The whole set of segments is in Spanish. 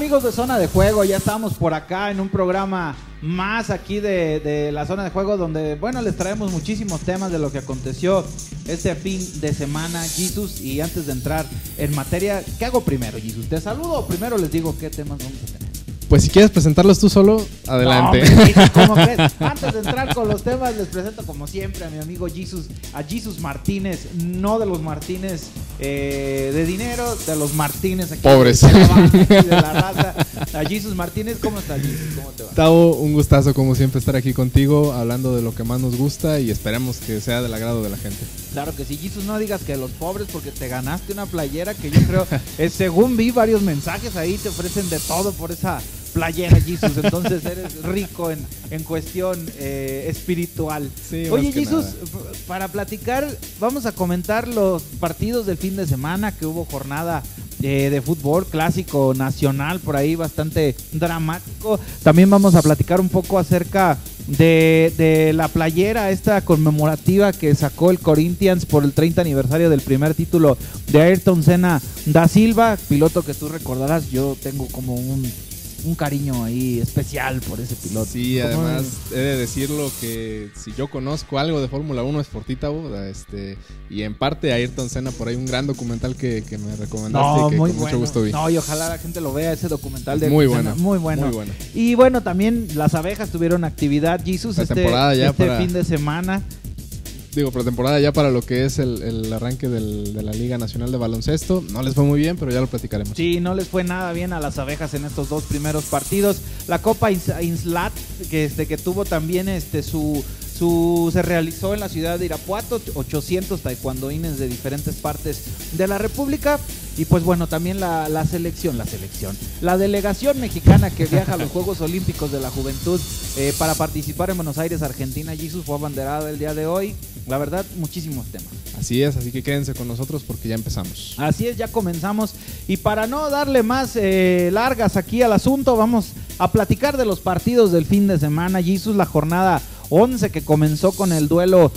amigos de Zona de Juego? Ya estamos por acá en un programa más aquí de la Zona de Juego, donde, bueno, les traemos muchísimos temas de lo que aconteció este fin de semana, Jesus. Y antes de entrar en materia, ¿qué hago primero, Jesus? ¿Te saludo o primero les digo qué temas vamos a tener? Pues si quieres presentarlos tú solo, adelante. No, ¿cómo crees? Antes de entrar con los temas, les presento como siempre a mi amigo Jesus, a Jesus Martínez, no de los Martínez de dinero, de los Martínez aquí pobres de la raza. A Jesus Martínez, ¿cómo estás, Jesus? ¿Cómo te va? Tavo, un gustazo como siempre estar aquí contigo, hablando de lo que más nos gusta y esperemos que sea del agrado de la gente. Claro que sí, Jesus, no digas que los pobres, porque te ganaste una playera que yo creo, según vi varios mensajes ahí, te ofrecen de todo por esa playera, Jesus. Entonces eres rico en cuestión espiritual. Sí, oye, Jesus, para platicar, vamos a comentar los partidos del fin de semana, que hubo jornada de fútbol clásico nacional por ahí bastante dramático. También vamos a platicar un poco acerca de la playera esta conmemorativa que sacó el Corinthians por el 30 aniversario del primer título de Ayrton Senna da Silva, piloto que tú recordarás. Yo tengo como un cariño ahí especial por ese piloto. Sí, además he de decirlo que si yo conozco algo de Fórmula 1 es por ti, Tavo, y en parte Ayrton Senna, por ahí un gran documental que me recomendaste y que con mucho gusto vi. No, y ojalá la gente lo vea, ese documental de muy Senna, bueno, muy bueno. Muy bueno. Y bueno, también las abejas tuvieron actividad, Jesus, este fin de semana. Digo, pretemporada ya para lo que es el arranque de la Liga Nacional de Baloncesto. No les fue muy bien, pero ya lo platicaremos. Sí, no les fue nada bien a las abejas en estos dos primeros partidos. La Copa Inslat, que tuvo también se realizó en la ciudad de Irapuato, 800 taekwondoines de diferentes partes de la República. Y pues bueno, también la delegación mexicana que viaja a los Juegos Olímpicos de la Juventud para participar en Buenos Aires, Argentina, Jesus, fue abanderada el día de hoy. La verdad, muchísimos temas. Así es, así que quédense con nosotros porque ya empezamos. Así es, ya comenzamos. Y para no darle más largas aquí al asunto, vamos a platicar de los partidos del fin de semana. Jesus, la jornada 11 que comenzó con el duelo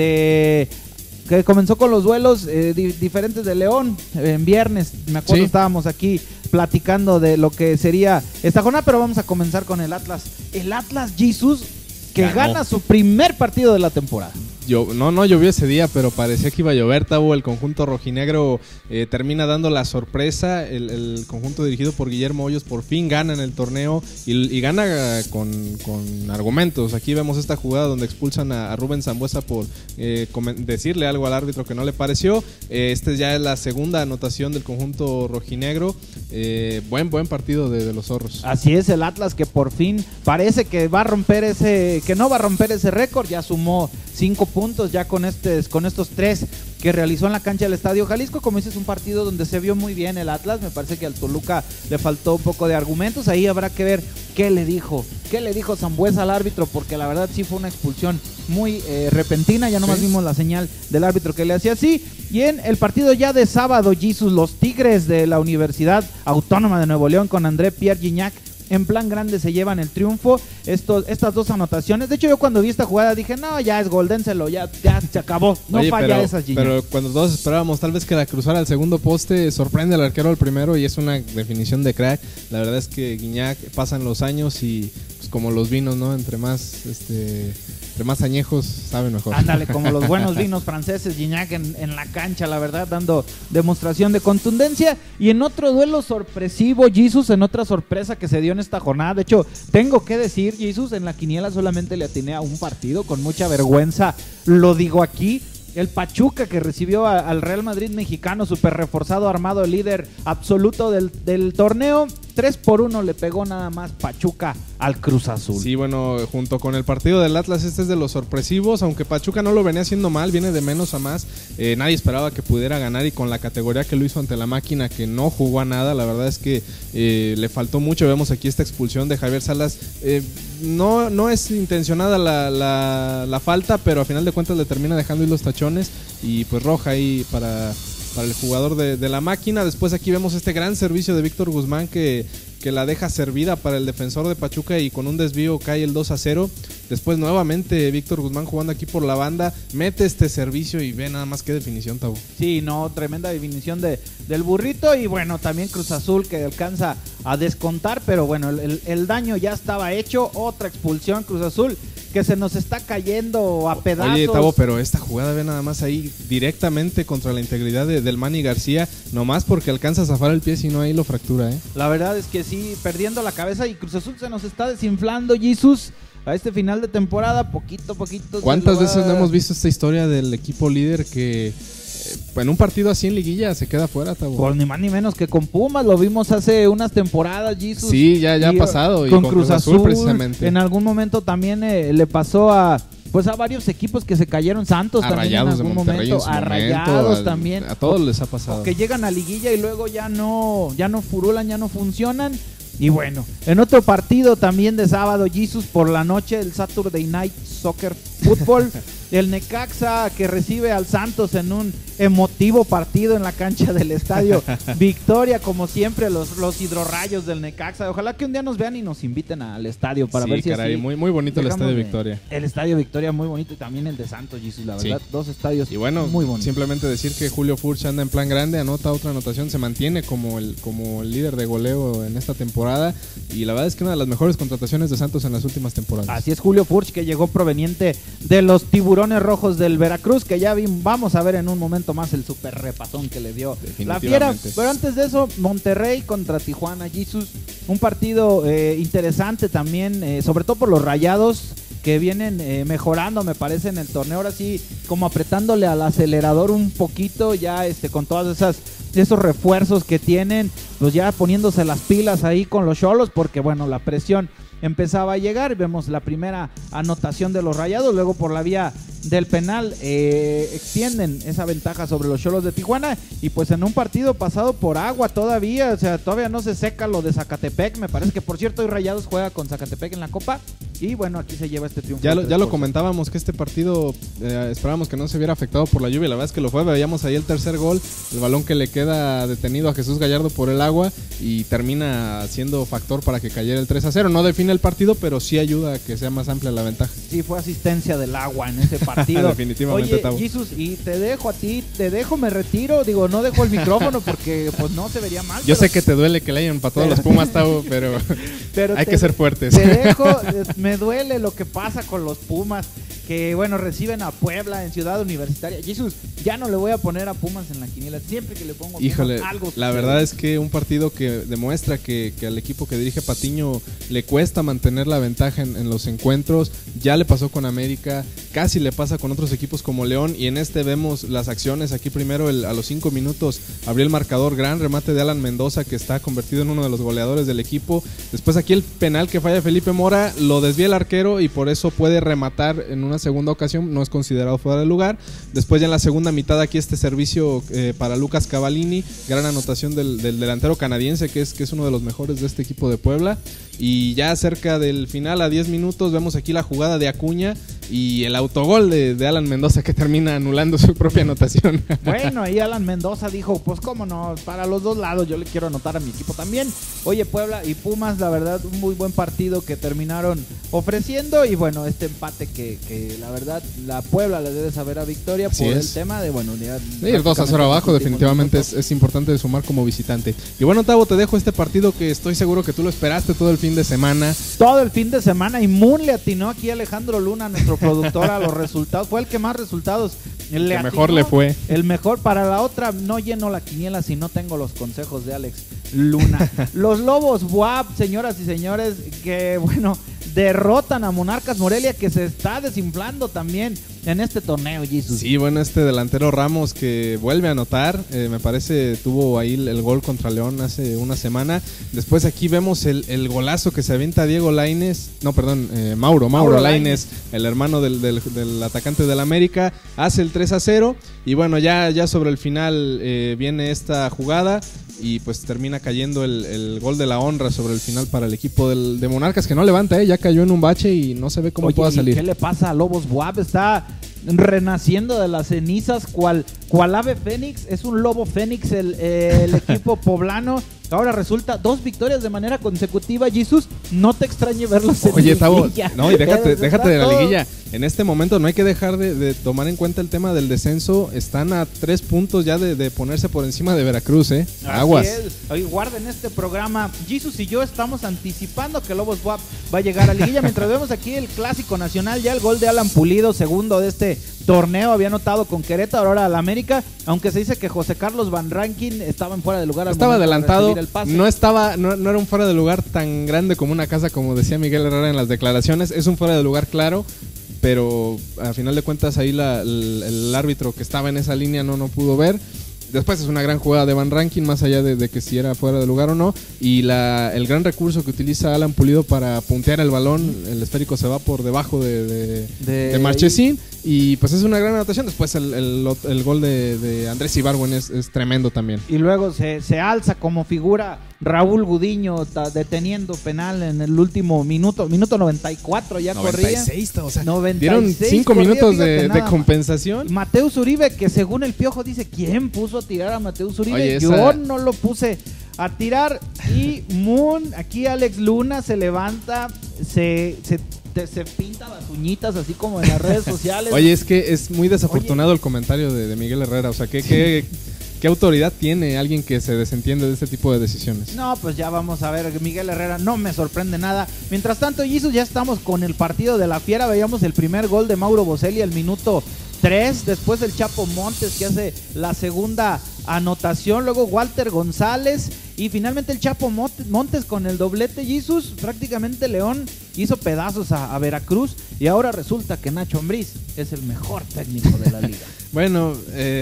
los duelos diferentes de León en viernes. Me acuerdo, sí, estábamos aquí platicando de lo que sería esta jornada, pero vamos a comenzar con el Atlas. El Atlas, Jesus, que gana su primer partido de la temporada. No llovió ese día, pero parecía que iba a llover, Tavo. El conjunto rojinegro termina dando la sorpresa. El conjunto dirigido por Guillermo Hoyos por fin gana en el torneo y gana con argumentos. Aquí vemos esta jugada donde expulsan a Rubén Sambueza por decirle algo al árbitro que no le pareció. Ya es la segunda anotación del conjunto rojinegro. Buen partido de los zorros. Así es, el Atlas que por fin parece que no va a romper ese récord. Ya sumó 5 puntos ya con estos 3 que realizó en la cancha del Estadio Jalisco. Como dices, un partido donde se vio muy bien el Atlas. Me parece que al Toluca le faltó un poco de argumentos. Ahí habrá que ver qué le dijo Sambueza al árbitro, porque la verdad sí fue una expulsión muy repentina. Ya nomás vimos la señal del árbitro que le hacía así. Y en el partido ya de sábado, Jesus, los Tigres de la Universidad Autónoma de Nuevo León con André Pierre Gignac en plan grande se llevan el triunfo. Estas dos anotaciones. De hecho, yo cuando vi esta jugada dije, no, ya es gol, dénselo, ya se acabó. No falla esas, Gignac. Pero cuando todos esperábamos tal vez que la cruzara al segundo poste, sorprende al arquero al primero y es una definición de crack. La verdad es que Gignac, pasan los años y pues como los vinos, ¿no? Entre más añejos saben mejor. Ándale, como los buenos vinos franceses, Gignac en la cancha, la verdad, dando demostración de contundencia. Y en otro duelo sorpresivo, Jesus, en otra sorpresa que se dio en esta jornada. De hecho, tengo que decir, Jesus, en la quiniela solamente le atiné a un partido, con mucha vergüenza lo digo aquí. El Pachuca, que recibió al Real Madrid mexicano, súper reforzado, armado, el líder absoluto del torneo. 3-1 le pegó nada más Pachuca al Cruz Azul. Sí, bueno, junto con el partido del Atlas, este es de los sorpresivos, aunque Pachuca no lo venía haciendo mal, viene de menos a más. Nadie esperaba que pudiera ganar y con la categoría que lo hizo ante la máquina, que no jugó a nada, la verdad es que le faltó mucho. Vemos aquí esta expulsión de Javier Salas. No es intencionada la falta, pero a final de cuentas le termina dejando ir los tachones y pues roja ahí el jugador de la máquina. Después aquí vemos este gran servicio de Víctor Guzmán que la deja servida para el defensor de Pachuca y con un desvío cae el 2-0. Después nuevamente Víctor Guzmán jugando aquí por la banda, mete este servicio y ve nada más qué definición, Tabo. Sí, no, tremenda definición del burrito. Y bueno, también Cruz Azul que alcanza a descontar, pero bueno, el daño ya estaba hecho. Otra expulsión, Cruz Azul, que se nos está cayendo a pedazos. Oye, Tabo, pero esta jugada ve nada más ahí directamente contra la integridad del Manny García, nomás porque alcanza a zafar el pie, si no ahí lo fractura, ¿eh? La verdad es que sí, perdiendo la cabeza, y Cruz Azul se nos está desinflando, Jesus, a este final de temporada, poquito a poquito. ¿Cuántas veces no hemos visto esta historia del equipo líder que en un partido así en liguilla se queda fuera, Tabo? Por ni más ni menos que con Pumas, lo vimos hace unas temporadas, Jesus. Sí, ya ha pasado. Con Cruz Azul precisamente. En algún momento también le pasó a varios equipos que se cayeron, Santos a también Rayados en algún de Monterrey momento, a Rayados también. A todos les ha pasado. O que llegan a liguilla y luego ya no furulan, ya no funcionan. Y bueno, en otro partido también de sábado, Jesus, por la noche, el Saturday Night Soccer Football, el Necaxa que recibe al Santos en un emotivo partido en la cancha del estadio Victoria, como siempre, los hidrorrayos del Necaxa. Ojalá que un día nos vean y nos inviten al estadio para ver si caray, así muy bonito el estadio Victoria. El estadio Victoria muy bonito, y también el de Santos, Jesus, la verdad, dos estadios y bueno, muy bonitos. Simplemente decir que Julio Furch anda en plan grande, anota otra anotación, se mantiene como el líder de goleo en esta temporada, y la verdad es que una de las mejores contrataciones de Santos en las últimas temporadas. Así es, Julio Furch, que llegó proveniente de los Tiburones Rojos del Veracruz, que ya vamos a ver en un momento más el super repasón que le dio la Fiera. Pero antes de eso, Monterrey contra Tijuana, Jesus, un partido interesante también, sobre todo por los Rayados, que vienen mejorando, me parece, en el torneo. Ahora sí, como apretándole al acelerador un poquito, ya con todas esos refuerzos que tienen, pues ya poniéndose las pilas ahí con los Xolos, porque bueno, la presión empezaba a llegar. Vemos la primera anotación de los Rayados, luego por la vía del penal extienden esa ventaja sobre los Xolos de Tijuana, y pues en un partido pasado por agua todavía, o sea, todavía no se seca lo de Zacatepec. Me parece que, por cierto, hoy Rayados juega con Zacatepec en la Copa, y bueno, aquí se lleva este triunfo. Ya lo comentábamos que este partido esperábamos que no se viera afectado por la lluvia, la verdad es que lo fue. Veíamos ahí el tercer gol, el balón que le queda detenido a Jesús Gallardo por el agua, y termina siendo factor para que cayera el 3-0. No define el partido, pero sí ayuda a que sea más amplia la ventaja. Sí, fue asistencia del agua en ese partido. Definitivamente. Oye, Jesus, y te dejo, me retiro. Digo, no dejo el micrófono porque pues no se vería mal. Yo sé que te duele que le hayan empatado los Pumas, Tavo, pero hay que ser fuertes. Te dejo, me duele lo que pasa con los Pumas, que bueno, reciben a Puebla en Ciudad Universitaria. Jesus, ya no le voy a poner a Pumas en la quiniela. Siempre que le pongo a Pumas, híjole, algo la verdad es que un partido que demuestra que al equipo que dirige Patiño le cuesta mantener la ventaja en los encuentros. Ya le pasó con América, casi le pasa con otros equipos como León, y en este vemos las acciones. Aquí primero a los 5 minutos abrió el marcador, gran remate de Alan Mendoza, que está convertido en uno de los goleadores del equipo. Después aquí el penal que falla Felipe Mora, lo desvía el arquero y por eso puede rematar en una segunda ocasión, no es considerado fuera de lugar. Después ya en la segunda mitad aquí este servicio para Lucas Cavallini, gran anotación del delantero canadiense, que es uno de los mejores de este equipo de Puebla. Y ya cerca del final, a 10 minutos, vemos aquí la jugada de Acuña y el autogol de Alan Mendoza, que termina anulando su propia anotación. Bueno, ahí Alan Mendoza dijo, pues cómo no, para los dos lados, yo le quiero anotar a mi equipo también. Oye, Puebla y Pumas, la verdad, un muy buen partido que terminaron ofreciendo, y bueno, este empate que la verdad, la Puebla le debe saber a Victoria por el tema de, bueno, unidad. Sí, ir 2-0 abajo, definitivamente es importante sumar como visitante. Y bueno, Tavo, te dejo este partido que estoy seguro que tú lo esperaste todo el fin de semana. Todo el fin de semana, y Moon le atinó aquí a Alejandro Luna, nuestro productor, a los resultados. Fue el que más resultados le atinó, mejor le fue. El mejor. Para la otra no lleno la quiniela si no tengo los consejos de Alex Luna. Los Lobos Buap, señoras y señores, que bueno, derrotan a Monarcas Morelia, que se está desinflando también en este torneo, Jesus. Sí, bueno, este delantero Ramos que vuelve a anotar, me parece tuvo ahí el gol contra León hace una semana. Después aquí vemos el golazo que se avienta Diego Lainez, Mauro Lainez, el hermano del atacante del América, hace el 3-0, y bueno, ya sobre el final viene esta jugada, y pues termina cayendo el gol de la honra sobre el final para el equipo de Monarcas, que no levanta, ya cayó en un bache y no se ve cómo pueda salir. ¿Qué le pasa a Lobos Buap? Está renaciendo de las cenizas, cual cual ave fénix, es un lobo fénix el equipo poblano. Ahora resulta 2 victorias de manera consecutiva. Jesus, no te extrañe verlos en Oye, Tavo, liguilla. no, y déjate de la liguilla. En este momento no hay que dejar de tomar en cuenta el tema del descenso. Están a 3 puntos ya de ponerse por encima de Veracruz, Aguas. Oye, guarden este programa. Jesus y yo estamos anticipando que Lobos WAP va a llegar a liguilla. Mientras vemos aquí el clásico nacional, ya el gol de Alan Pulido, segundo de este torneo, había anotado con Querétaro, ahora al América, aunque se dice que José Carlos Van Rankin estaba en fuera de lugar. Estaba adelantado, no era un fuera de lugar tan grande como una casa, como decía Miguel Herrera en las declaraciones. Es un fuera de lugar claro, pero a final de cuentas ahí el árbitro que estaba en esa línea no pudo ver. Después es una gran jugada de Van Rankin, más allá de que si era fuera de lugar o no. Y el gran recurso que utiliza Alan Pulido para puntear el balón, el esférico se va por debajo de Marchesín. Y pues es una gran anotación. Después el gol de Andrés Ibargüen es tremendo también. Y luego se alza como figura Raúl Gudiño deteniendo penal en el último minuto 94 ya 96, corría. O sea, 96 dieron 5 minutos de compensación. Mateus Uribe, que según el Piojo dice, ¿quién puso a tirar a Mateus Uribe? Oye, yo no lo puse a tirar. Y aquí Alex Luna se levanta, se pinta las uñitas así como en las redes sociales. Oye, es que es muy desafortunado el comentario de Miguel Herrera. O sea, ¿qué autoridad tiene alguien que se desentiende de este tipo de decisiones? No, pues ya vamos a ver. Miguel Herrera no me sorprende nada. Mientras tanto, Jesus, ya estamos con el partido de la Fiera. Veíamos el primer gol de Mauro Boselli al minuto 3. Después el Chapo Montes, que hace la segunda anotación. Luego Walter González. Y finalmente el Chapo Montes con el doblete. Jesus, prácticamente León hizo pedazos a Veracruz. Y ahora resulta que Nacho Ambriz es el mejor técnico de la liga. Bueno,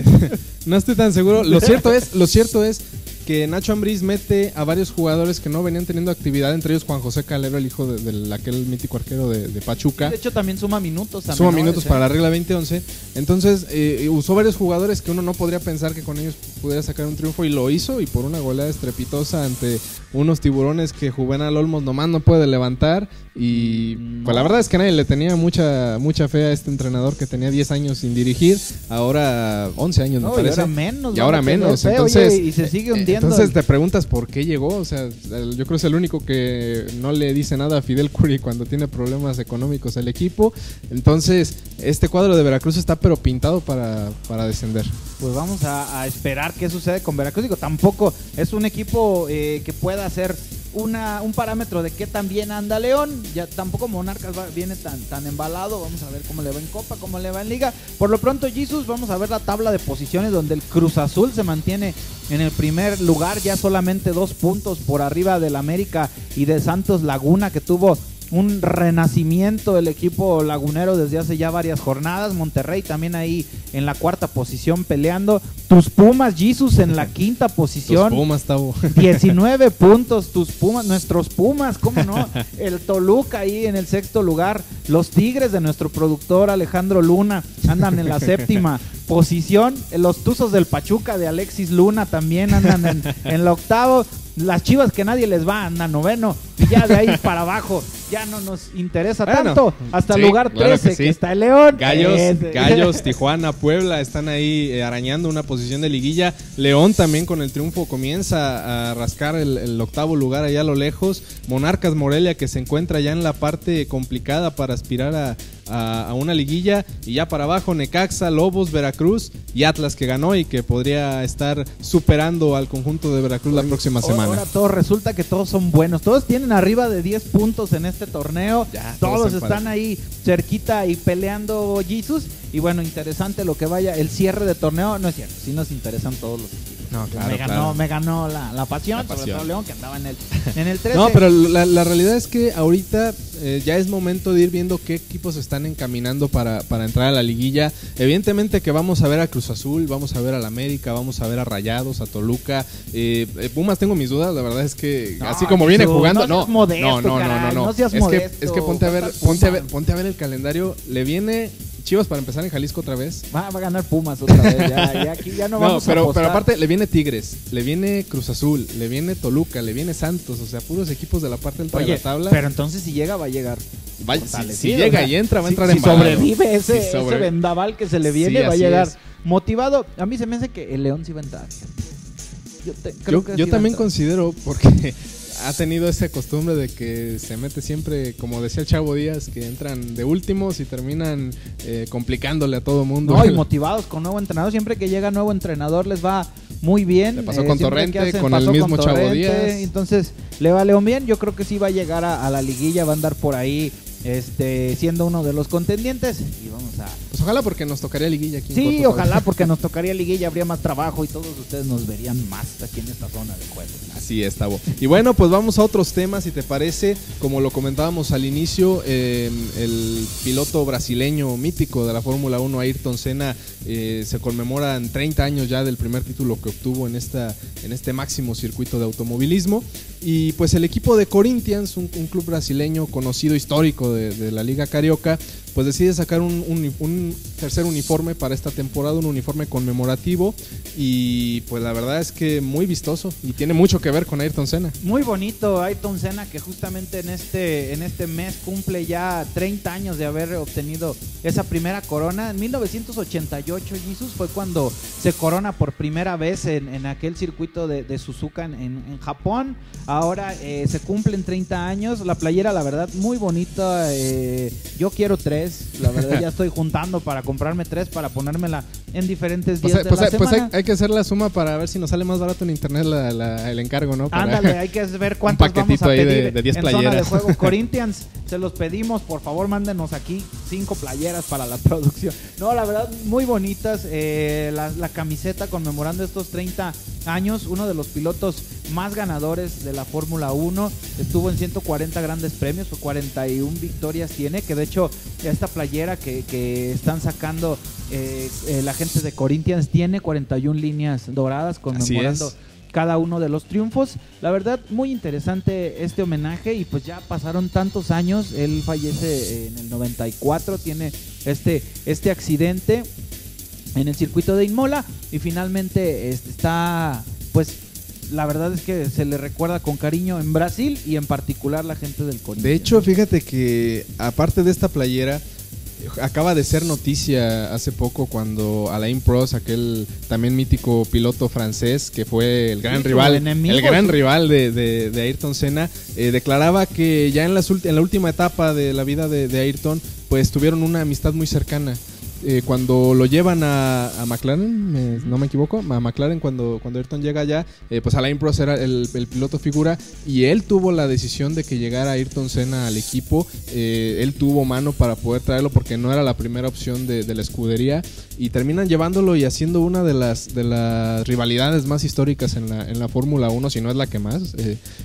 no estoy tan seguro. Lo cierto es que Nacho Ambriz mete a varios jugadores que no venían teniendo actividad, entre ellos Juan José Calero, el hijo de aquel mítico arquero de Pachuca. De hecho, también suma minutos. Suma minutos para la regla 2011. Entonces, usó varios jugadores que uno no podría pensar que con ellos pudiera sacar un triunfo, y lo hizo, y por una goleada estrepitosa ante unos Tiburones que Juvenal Olmos nomás no puede levantar. Y pues la verdad es que nadie le tenía mucha fe a este entrenador que tenía 10 años sin dirigir, ahora 11 años me parece. Y ahora menos. Entonces, y se sigue hundiendo. Entonces te preguntas por qué llegó. O sea, yo creo que es el único que no le dice nada a Fidel Curi cuando tiene problemas económicos el equipo. Entonces, este cuadro de Veracruz está pero pintado para descender. Pues vamos a esperar qué sucede con Veracruz. Digo, tampoco es un equipo que pueda hacer un parámetro de qué tan bien anda León. Ya tampoco Monarcas viene tan embalado. Vamos a ver cómo le va en Copa, cómo le va en Liga. Por lo pronto, Jesus, vamos a ver la tabla de posiciones, donde el Cruz Azul se mantiene en el primer lugar, ya solamente 2 puntos por arriba del América y de Santos Laguna, que tuvo un renacimiento del equipo lagunero desde hace ya varias jornadas. Monterrey también ahí en la 4ª posición peleando. Tus Pumas, Jesus, en la 5ª posición. Tus Pumas, Tavo. 19 puntos, tus Pumas, nuestros Pumas, ¿cómo no? El Toluca ahí en el 6º lugar. Los Tigres de nuestro productor Alejandro Luna andan en la 7ª posición. Los Tuzos del Pachuca de Alexis Luna también andan en la 8ª. Las Chivas, que nadie les va, andan 9º. Y ya de ahí para abajo ya no nos interesa tanto. Hasta el lugar 13, claro que está el León. Gallos, Tijuana, Puebla están ahí arañando una posición de liguilla. León también con el triunfo comienza a rascar el 8º lugar allá a lo lejos. Monarcas Morelia, que se encuentra ya en la parte complicada para aspirar a una liguilla. Y ya para abajo Necaxa, Lobos, Veracruz y Atlas, que ganó y que podría estar superando al conjunto de Veracruz la próxima semana. Ahora todo resulta que todos son buenos. Todos tienen arriba de 10 puntos en este torneo. Ya, todos están ahí cerquita y peleando, Jesus. Y bueno, interesante lo que vaya el cierre de torneo. No es cierto, sí nos interesan todos los equipos. No, claro, me ganó la pasión, sobre todo León, que andaba en el 13. No, pero la realidad es que ahorita ya es momento de ir viendo qué equipos están encaminando para entrar a la liguilla. Evidentemente que vamos a ver a Cruz Azul, vamos a ver al América, vamos a ver a Rayados, a Toluca. Pumas tengo mis dudas, la verdad es que así como viene jugando, no seas modesto. Es que ponte a ver el calendario. Le viene Chivas para empezar en Jalisco otra vez. Va a ganar Pumas otra vez. Ya aquí ya no vamos a apostar. Pero aparte le viene Tigres, le viene Cruz Azul, le viene Toluca, le viene Santos. O sea, puros equipos de la parte alta de la tabla. Pero entonces si llega, va a llegar. Si llega y entra, va a entrar en sobrevive ese vendaval que se le viene, va a llegar motivado. A mí se me hace que el León sí va a entrar. Yo también considero, porque ha tenido esa costumbre de que se mete siempre, como decía el Chavo Díaz, que entran de últimos y terminan complicándole a todo mundo. No, y motivados con nuevo entrenador. Siempre que llega nuevo entrenador les va muy bien. Le pasó con Torrente, con el mismo Chavo Díaz. Entonces le va León bien. Yo creo que sí va a llegar a la liguilla, va a andar por ahí siendo uno de los contendientes. Y vamos a... Pues ojalá, porque nos tocaría liguilla aquí. Sí, ojalá, porque nos tocaría liguilla, habría más trabajo y todos ustedes nos verían más aquí en esta zona de juego. Así es, Tavo. Y bueno, pues vamos a otros temas, si te parece. Como lo comentábamos al inicio, el piloto brasileño mítico de la Fórmula 1, Ayrton Senna, se conmemoran 30 años ya del primer título que obtuvo en este máximo circuito de automovilismo. Y pues el equipo de Corinthians, un club brasileño conocido, histórico de la Liga Carioca, pues decide sacar un tercer uniforme para esta temporada, un uniforme conmemorativo, y pues la verdad es que muy vistoso y tiene mucho que ver con Ayrton Senna. Muy bonito Ayrton Senna, que justamente en este mes cumple ya 30 años de haber obtenido esa primera corona. En 1988, Jesús, fue cuando se corona por primera vez en aquel circuito de Suzuka en Japón. Ahora se cumplen 30 años, la playera la verdad muy bonita, yo quiero 3, la verdad ya estoy juntando para comprarme 3 para ponérmela en diferentes días de la semana. Pues hay que hacer la suma para ver si nos sale más barato en internet el encargo, ¿no? Ándale, hay que ver cuántos vamos a pedir de 10 en playeras. Zona de Juego. Corinthians, se los pedimos, por favor mándenos aquí 5 playeras para la producción. No, la verdad muy bonitas, la camiseta conmemorando estos 30 años, uno de los pilotos más ganadores de la Fórmula 1, estuvo en 140 grandes premios, 41 victorias tiene, que de hecho esta playera que están sacando la gente de Corinthians tiene 41 líneas doradas conmemorando cada uno de los triunfos. La verdad, muy interesante este homenaje, y pues ya pasaron tantos años. Él fallece en el 94, tiene este accidente en el circuito de Imola, y finalmente está, pues la verdad es que se le recuerda con cariño en Brasil, y en particular la gente del Corinthians. De hecho, fíjate que aparte de esta playera, acaba de ser noticia hace poco cuando Alain Prost, aquel también mítico piloto francés que fue el gran rival, de Ayrton Senna, declaraba que ya en la última etapa de la vida de Ayrton, pues tuvieron una amistad muy cercana. Cuando lo llevan a McLaren, no me equivoco, a McLaren, cuando Ayrton llega allá, pues Alain Prost era el piloto figura, y él tuvo la decisión de que llegara Ayrton Senna al equipo. Él tuvo mano para poder traerlo porque no era la primera opción de la escudería, y terminan llevándolo y haciendo una de las rivalidades más históricas en la Fórmula 1, si no es la que más.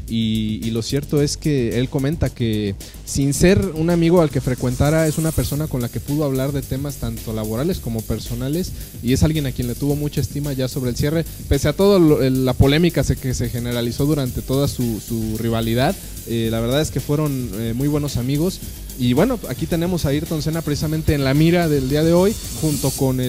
Y lo cierto es que él comenta que, sin ser un amigo al que frecuentara, es una persona con la que pudo hablar de temas tanto laborales como personales, y es alguien a quien le tuvo mucha estima ya sobre el cierre, pese a toda la polémica que se generalizó durante toda su rivalidad. La verdad es que fueron muy buenos amigos. Y bueno, aquí tenemos a Ayrton Senna precisamente en la mira del día de hoy, junto con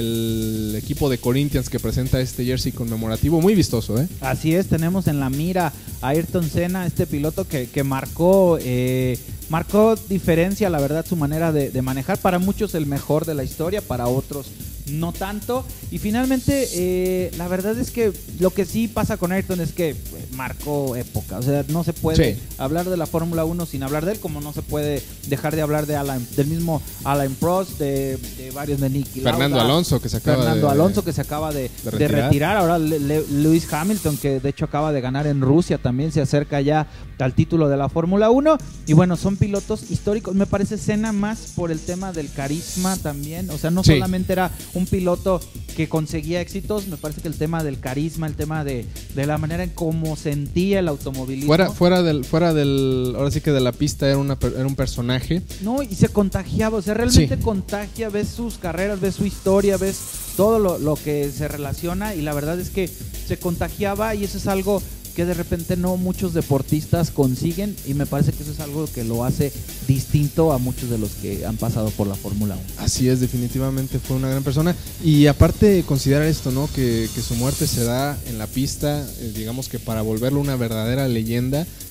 el equipo de Corinthians, que presenta este jersey conmemorativo muy vistoso, ¿eh? Así es, tenemos en la mira a Ayrton Senna, este piloto que marcó diferencia, la verdad, su manera de manejar. Para muchos el mejor de la historia, para otros no tanto. Y finalmente, la verdad es que lo que sí pasa con Ayrton es que marcó época. O sea, no se puede hablar de la Fórmula 1 sin hablar de él, como no se puede dejar de hablar del mismo Alain Prost, de varios, de Niki Lauda, Fernando Alonso, que se acaba de retirar. Ahora Lewis Hamilton, que de hecho acaba de ganar en Rusia, también se acerca ya al título de la Fórmula 1. Y bueno, son pilotos históricos. Me parece Senna más por el tema del carisma también. O sea, no solamente era un piloto que conseguía éxitos, me parece que el tema del carisma, el tema de la manera en cómo sentía el automovilismo. Fuera del ahora sí que de la pista era un personaje. No, y se contagiaba, o sea, realmente contagia, ves sus carreras, ves su historia, ves todo lo que se relaciona, y la verdad es que se contagiaba, y eso es algo que de repente no muchos deportistas consiguen, y me parece que eso es algo que lo hace distinto a muchos de los que han pasado por la Fórmula 1. Así es, definitivamente fue una gran persona, y aparte considerar esto, ¿no? Que su muerte se da en la pista, digamos que para volverlo una verdadera leyenda,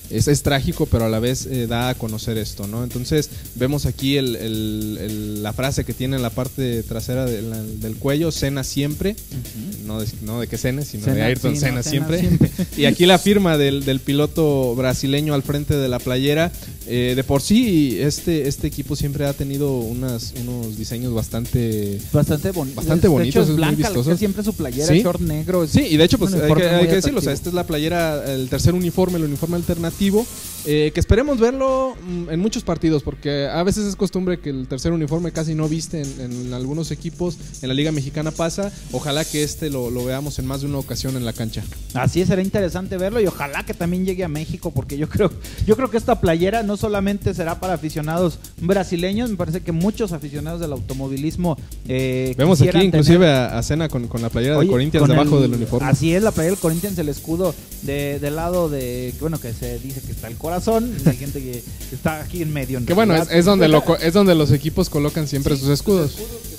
es trágico, pero a la vez da a conocer esto, ¿no? Entonces vemos aquí la frase que tiene en la parte trasera del cuello, cena siempre, no de que cene, sino de Ayrton Senna siempre. Y aquí la firma del piloto brasileño al frente de la playera. De por sí este equipo siempre ha tenido unos diseños bastante bonitos, es blanca, muy vistosos. Siempre su playera, ¿Sí? short negro. Sí, y de hecho pues hay que decirlo, o sea, atractivo. esta es la playera, el tercer uniforme, el uniforme alternativo, que esperemos verlo en muchos partidos, porque a veces es costumbre que el tercer uniforme casi no viste en algunos equipos, en la Liga Mexicana pasa, ojalá que lo veamos en más de una ocasión en la cancha. Así es, será interesante verlo y ojalá que también llegue a México, porque yo creo que esta playera no solamente será para aficionados brasileños, me parece que muchos aficionados del automovilismo vemos aquí inclusive a Senna con la playera de Corinthians debajo del uniforme. Así es, la playera del Corinthians, el escudo del lado de, bueno, que se dice que está el corazón, hay gente que está aquí en medio. Que bueno, es donde los equipos colocan siempre sus escudos.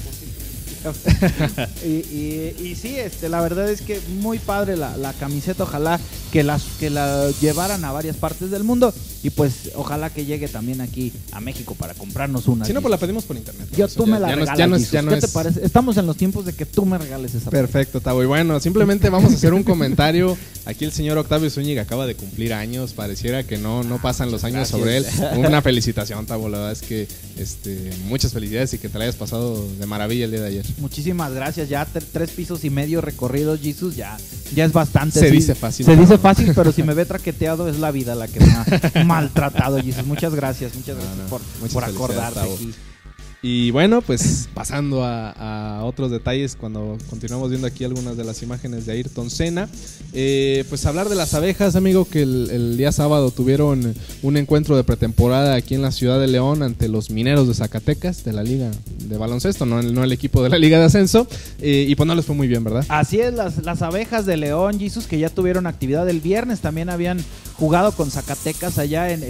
y sí, la verdad es que muy padre la camiseta, ojalá que la llevaran a varias partes del mundo y pues ojalá que llegue también aquí a México para comprarnos una. Si no, pues la pedimos por internet. Tú me la regalas. ¿Qué te parece? Estamos en los tiempos de que tú me regales esa. Perfecto, Tavo. Y bueno, simplemente vamos a hacer un comentario. Aquí el señor Octavio Zúñiga acaba de cumplir años, pareciera que no pasan los años sobre él. Una felicitación, Tavo, la verdad es que muchas felicidades y que te la hayas pasado de maravilla el día de ayer. Muchísimas gracias, ya 3 pisos y medio recorridos, Jesus, ya es bastante. Se dice fácil. Se dice fácil, pero si me ve traqueteado es la vida la que me ha maltratado, Jesus. Muchas gracias por acordarte aquí. Y bueno, pues pasando a otros detalles, cuando continuamos viendo aquí algunas de las imágenes de Ayrton Senna, pues hablar de las abejas, amigo, que el día sábado tuvieron un encuentro de pretemporada aquí en la ciudad de León ante los Mineros de Zacatecas, de la liga de baloncesto, no el equipo de la liga de ascenso, y pues no les fue muy bien, ¿verdad? Así es, las abejas de León, Jesus, que ya tuvieron actividad el viernes, también habían jugado con Zacatecas allá en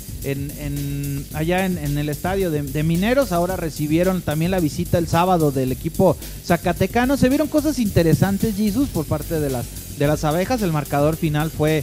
el estadio de Mineros. Ahora recibieron también la visita el sábado del equipo zacatecano. Se vieron cosas interesantes, Jesus, por parte de las abejas. El marcador final fue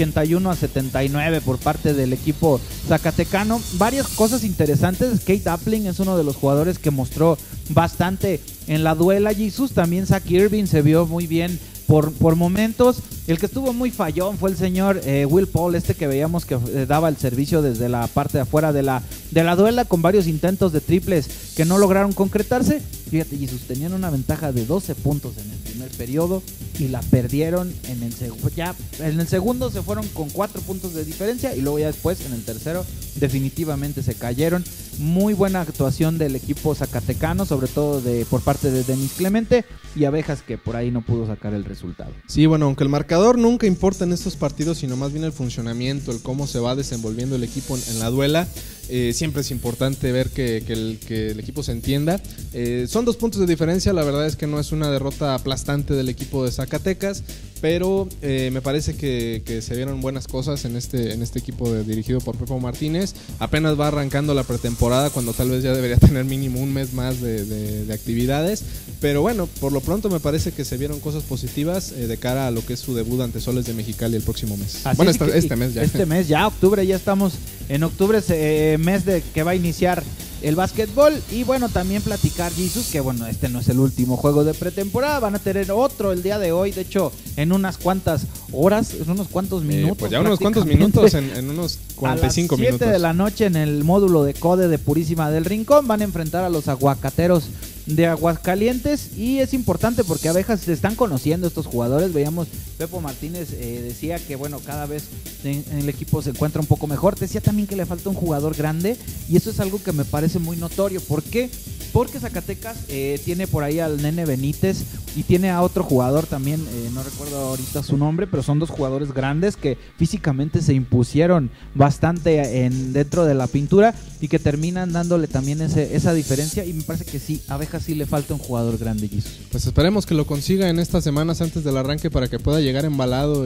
81-79 por parte del equipo zacatecano. Varias cosas interesantes. Kate Appling es uno de los jugadores que mostró bastante en la duela, Jesus. También Zach Irving se vio muy bien por momentos. El que estuvo muy fallón fue el señor Will Paul, que veíamos que daba el servicio desde la parte de afuera de la duela, con varios intentos de triples que no lograron concretarse. Fíjate, Jesus, tenían una ventaja de 12 puntos en el primer periodo y la perdieron en el segundo. Ya en el segundo se fueron con 4 puntos de diferencia y luego ya después en el tercero definitivamente se cayeron. Muy buena actuación del equipo zacatecano, sobre todo por parte de Denis Clemente, y Abejas que por ahí no pudo sacar el resultado. Sí, bueno, aunque el marcador nunca importa en estos partidos, sino más bien el funcionamiento, el cómo se va desenvolviendo el equipo en la duela. Siempre es importante ver que el equipo se entienda. Son 2 puntos de diferencia, la verdad es que no es una derrota aplastante del equipo de Zacatecas, pero me parece que se vieron buenas cosas en este equipo dirigido por Pepo Martínez. Apenas va arrancando la pretemporada, cuando tal vez ya debería tener mínimo un mes más de actividades, pero bueno, por lo pronto me parece que se vieron cosas positivas de cara a lo que es su debut ante Soles de Mexicali el próximo mes. Así bueno, es este mes ya. Este mes ya, octubre, ya estamos en octubre, mes de que va a iniciar el básquetbol. Y bueno, también platicar, Jesus, que bueno, este no es el último juego de pretemporada, van a tener otro el día de hoy, de hecho en unas cuantas horas, en unos cuantos minutos, pues ya unos cuantos minutos, en unos 45 minutos. A las 7 de la noche en el módulo de CODE de Purísima del Rincón van a enfrentar a los aguacateros de Aguascalientes, y es importante porque Abejas se están conociendo estos jugadores. Veíamos, Pepo Martínez decía que bueno, cada vez en el equipo se encuentra un poco mejor. Decía también que le falta un jugador grande, y eso es algo que me parece muy notorio. ¿Por qué? Porque Zacatecas tiene por ahí al Nene Benítez y tiene a otro jugador también, no recuerdo ahorita su nombre, pero son 2 jugadores grandes que físicamente se impusieron bastante dentro de la pintura y que terminan dándole también esa diferencia, y me parece que sí, a Abejas sí le falta un jugador grande, Jesus. Pues esperemos que lo consiga en estas semanas antes del arranque para que pueda llegar embalado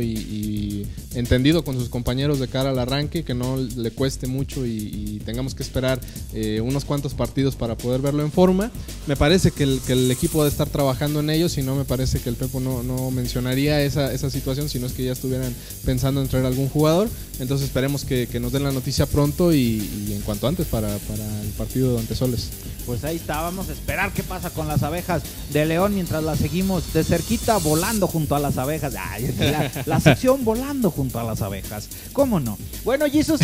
y entendido con sus compañeros de cara al arranque, que no le cueste mucho y tengamos que esperar unos cuantos partidos para poder verlo en forma. Me parece que el equipo debe estar trabajando en ello, si no me parece que el Pepo no mencionaría esa situación, si no es que ya estuvieran pensando en traer algún jugador. Entonces esperemos que nos den la noticia pronto y en cuanto antes para el partido de Antesoles. Pues ahí está, vamos a esperar qué pasa con las abejas de León mientras las seguimos de cerquita volando junto a las abejas. Ay, la sección volando junto a las abejas, ¿cómo no? Bueno, Jesus,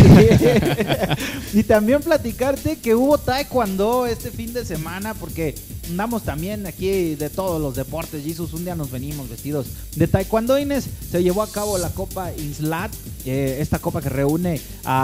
y también platicarte que hubo taekwondo este fin de semana, porque andamos también aquí de todos los deportes, Jesus. Un día nos venimos vestidos de taekwondoines. Se llevó a cabo la Copa INSLAT, esta copa que reúne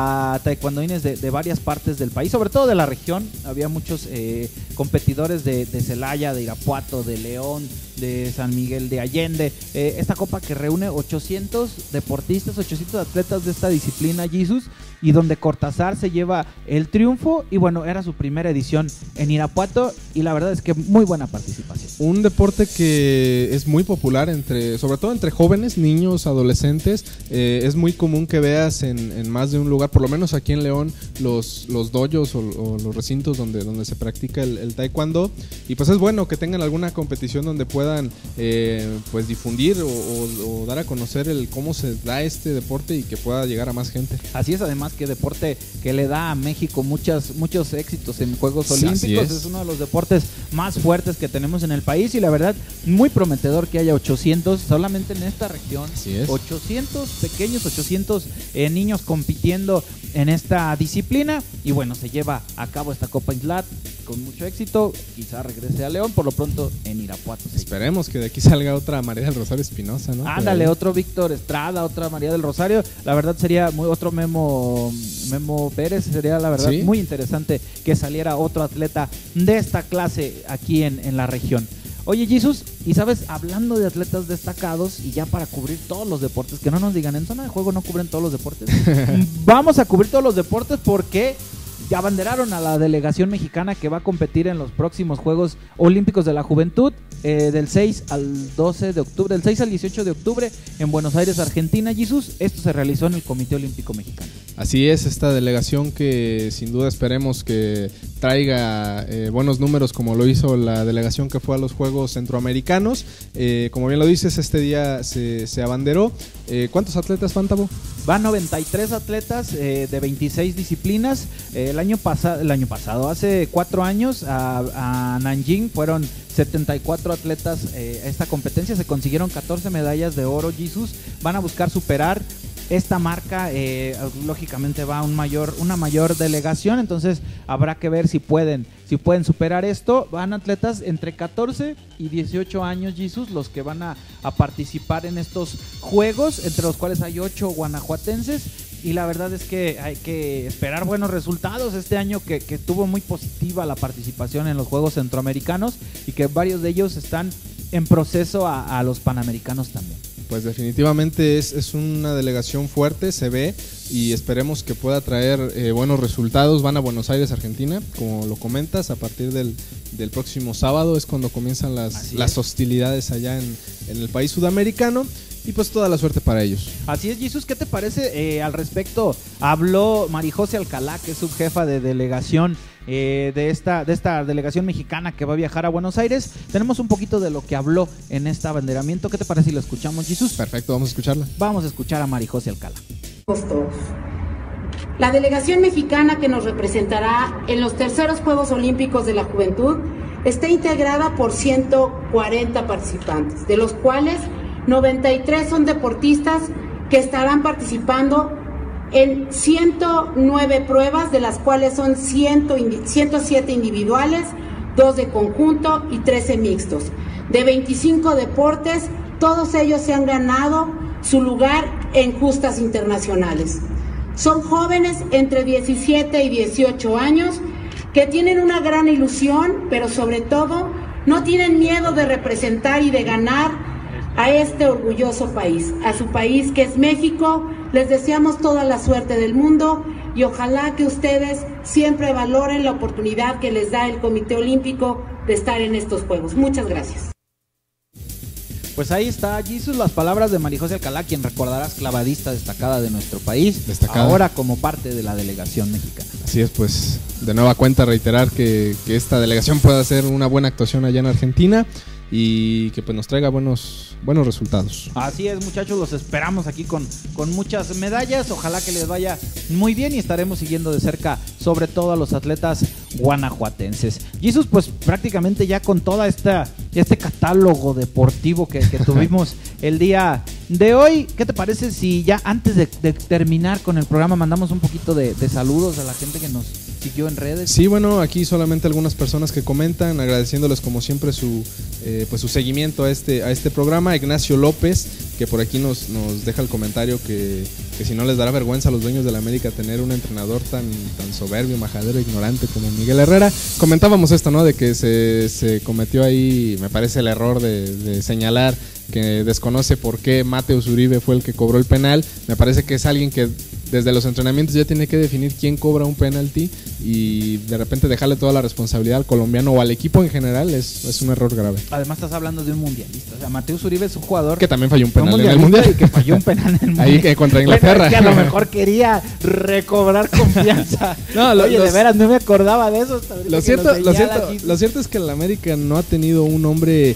a taekwondoines de varias partes del país, sobre todo de la región. Había muchos competidores de Celaya, de Irapuato, de León, de San Miguel de Allende. Esta copa que reúne 800 deportistas, 800 atletas de esta disciplina, Jesus, y donde Cortázar se lleva el triunfo. Y bueno, era su primera edición en Irapuato y la verdad es que muy buena participación. Un deporte que es muy popular sobre todo entre jóvenes, niños, adolescentes. Es muy común que veas en más de un lugar, por lo menos aquí en León, los dojos o los recintos donde se practica el taekwondo. Y pues es bueno que tengan alguna competición donde puedan pues difundir o dar a conocer cómo se da este deporte y que pueda llegar a más gente. Así es, además que deporte que le da a México muchos éxitos en Juegos Olímpicos. Es uno de los deportes más fuertes que tenemos en el país y la verdad muy prometedor que haya 800 solamente en esta región. 800 pequeños, 800 niños compitiendo en esta disciplina y bueno, se lleva a cabo esta Copa INSLAT con mucho éxito. Quizá regrese a León, por lo pronto en Irapuato. Esperemos que de aquí salga otra María del Rosario Espinosa, ¿no? Ándale, otro Víctor Estrada, otra María del Rosario. La verdad sería otro Memo Pérez. Sería la verdad muy interesante que saliera otro atleta de esta clase aquí en la región. Oye, Jesus, y sabes, hablando de atletas destacados y ya para cubrir todos los deportes, que no nos digan, en zona de juego no cubren todos los deportes. Vamos a cubrir todos los deportes porque ya abanderaron a la delegación mexicana que va a competir en los próximos Juegos Olímpicos de la Juventud, del 6 al 12 de octubre, del 6 al 18 de octubre en Buenos Aires, Argentina, Jesus. Esto se realizó en el Comité Olímpico Mexicano. Así es, esta delegación que sin duda esperemos que traiga buenos números como lo hizo la delegación que fue a los Juegos Centroamericanos. Como bien lo dices, este día se abanderó. ¿Cuántos atletas van, Tabo? Van 93 atletas de 26 disciplinas. El año pasado, hace 4 años, a Nanjing fueron 74 atletas. Esta competencia se consiguieron 14 medallas de oro, Jesus. Van a buscar superar esta marca, lógicamente va una mayor delegación, entonces habrá que ver si pueden superar esto. Van atletas entre 14 y 18 años, Jesus, los que van a participar en estos juegos, entre los cuales hay 8 guanajuatenses. Y la verdad es que hay que esperar buenos resultados este año, que estuvo muy positiva la participación en los Juegos Centroamericanos y que varios de ellos están en proceso a los Panamericanos también. Pues definitivamente es una delegación fuerte, se ve, y esperemos que pueda traer buenos resultados. Van a Buenos Aires, Argentina, como lo comentas, a partir del próximo sábado es cuando comienzan las hostilidades allá en el país sudamericano. Y pues toda la suerte para ellos. Así es, Jesus, ¿qué te parece al respecto? Habló Marijose Alcalá, que es subjefa de delegación de esta delegación mexicana que va a viajar a Buenos Aires. Tenemos un poquito de lo que habló en este abanderamiento. ¿Qué te parece si lo escuchamos, Jesus? Perfecto, vamos a escucharla. Vamos a escuchar a Marijose Alcalá. Todos. La delegación mexicana que nos representará en los terceros Juegos Olímpicos de la Juventud está integrada por 140 participantes, de los cuales 93 son deportistas que estarán participando en 109 pruebas, de las cuales son 107 individuales, 2 de conjunto y 13 mixtos. De 25 deportes, todos ellos se han ganado su lugar en justas internacionales. Son jóvenes entre 17 y 18 años que tienen una gran ilusión, pero sobre todo no tienen miedo de representar y de ganar a este orgulloso país, a su país que es México. Les deseamos toda la suerte del mundo y ojalá que ustedes siempre valoren la oportunidad que les da el Comité Olímpico de estar en estos Juegos. Muchas gracias. Pues ahí está, Jesus, las palabras de María José Alcalá, quien recordarás clavadista destacada de nuestro país, ahora como parte de la delegación mexicana. Así es, pues de nueva cuenta reiterar que esta delegación pueda hacer una buena actuación allá en Argentina y que pues nos traiga buenos resultados. Así es, muchachos, los esperamos aquí con muchas medallas, ojalá que les vaya muy bien y estaremos siguiendo de cerca sobre todo a los atletas guanajuatenses. Jesus, pues prácticamente ya con toda este catálogo deportivo que tuvimos el día de hoy, ¿qué te parece si ya antes de terminar con el programa mandamos un poquito de saludos a la gente que nos siguió en redes? Sí, bueno, aquí solamente algunas personas que comentan, agradeciéndoles como siempre su seguimiento a este programa. Ignacio López, que por aquí nos deja el comentario que si no les dará vergüenza a los dueños de la América tener un entrenador tan soberbio, majadero, ignorante como Miguel Herrera. Comentábamos esto, ¿no? De que se cometió ahí, me parece, el error de señalar que desconoce por qué Mateus Uribe fue el que cobró el penal. Me parece que es alguien que desde los entrenamientos ya tiene que definir quién cobra un penalti y de repente dejarle toda la responsabilidad al colombiano o al equipo en general es un error grave. Además estás hablando de un mundialista, o sea, Mateus Uribe es un jugador que también falló un penal en el mundial y que falló un penal en el mundial. Ahí que contra Inglaterra. Bueno, es que a lo mejor quería recobrar confianza. Oye, de veras no me acordaba de eso. Lo cierto es que el América no ha tenido un hombre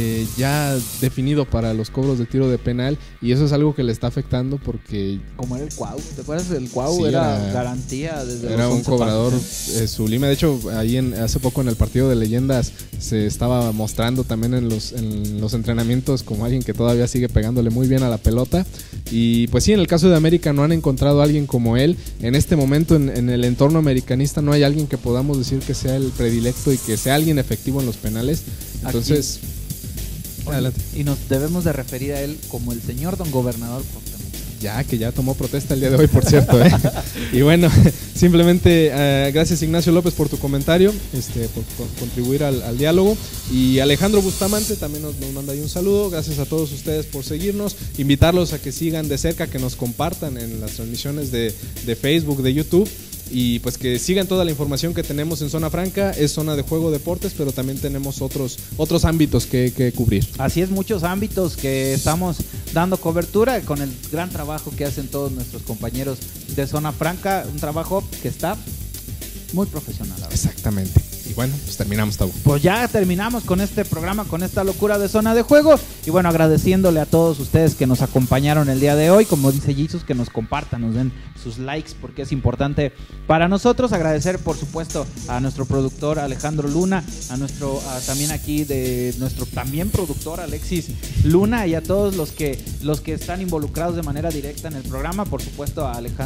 ya definido para los cobros de tiro de penal y eso es algo que le está afectando porque como era el Cuau, ¿te acuerdas? El Cuau sí, era garantía desde era un cobrador sublime. De hecho, ahí hace poco en el partido de leyendas se estaba mostrando también en los entrenamientos como alguien que todavía sigue pegándole muy bien a la pelota. Y pues sí, en el caso de América no han encontrado a alguien como él. En este momento en el entorno americanista no hay alguien que podamos decir que sea el predilecto y que sea alguien efectivo en los penales. Entonces, adelante. Y nos debemos de referir a él como el señor don gobernador. Que ya tomó protesta el día de hoy, por cierto. Y bueno, simplemente gracias Ignacio López por tu comentario, por contribuir al diálogo. Y Alejandro Bustamante también nos manda ahí un saludo. Gracias a todos ustedes por seguirnos. Invitarlos a que sigan de cerca, que nos compartan en las transmisiones de Facebook, de YouTube. Y pues que sigan toda la información que tenemos en Zona Franca. Es zona de juego, deportes, pero también tenemos otros ámbitos que cubrir. Así es, muchos ámbitos que estamos dando cobertura con el gran trabajo que hacen todos nuestros compañeros de Zona Franca. Un trabajo que está muy profesional. Exactamente. Y bueno, pues terminamos, Tavo. Pues ya terminamos con este programa, con esta locura de Zona de Juego. Y bueno, agradeciéndole a todos ustedes que nos acompañaron el día de hoy. Como dice Jesus, que nos compartan, nos den sus likes porque es importante para nosotros. Agradecer, por supuesto, a nuestro productor Alejandro Luna, a también aquí de nuestro también productor Alexis Luna y a todos los que están involucrados de manera directa en el programa. Por supuesto,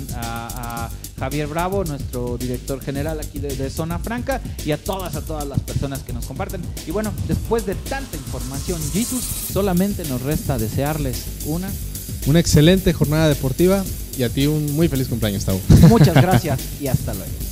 a Javier Bravo, nuestro director general aquí de Zona Franca, y a todas las personas que nos comparten. Y bueno, después de tanta información, Jesus, solamente nos resta desearles una excelente jornada deportiva y a ti un muy feliz cumpleaños, Tavo. Muchas gracias y hasta luego.